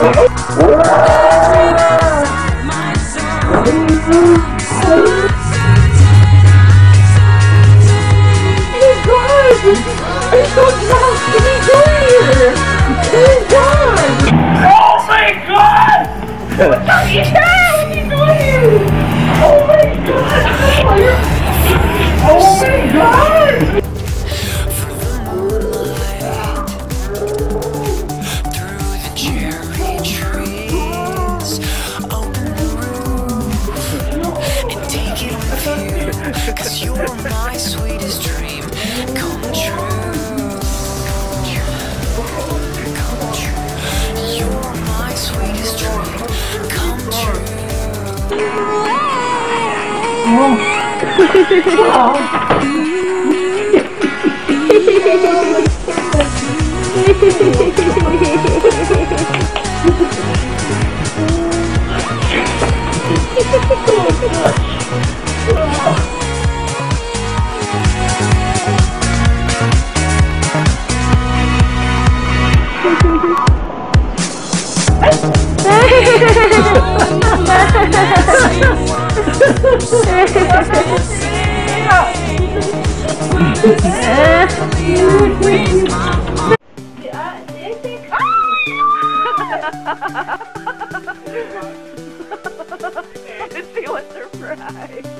What are you doing? Oh my god! Oh my god! Through the cherry trees, open the roof and take it with you, 'cause you're my sweetest dream come true. Come true. You're my sweetest dream come true. She was surprised.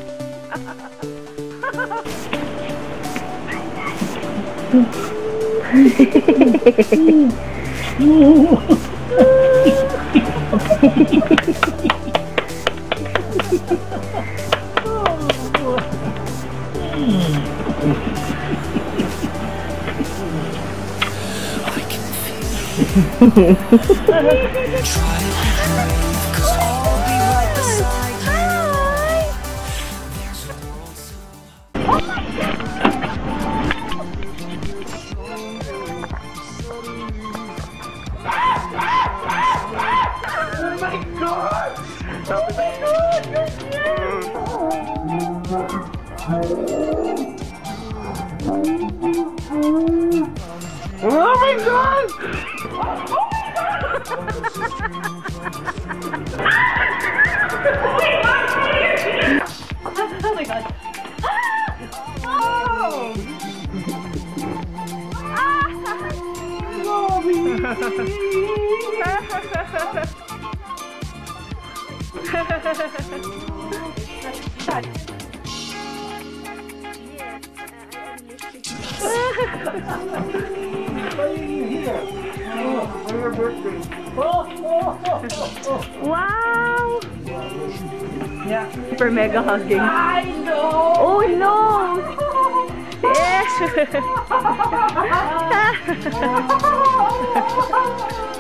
Oh my god! Oh my god. Wow! Yeah. Super mega hugging. I know! Oh no! Yeah.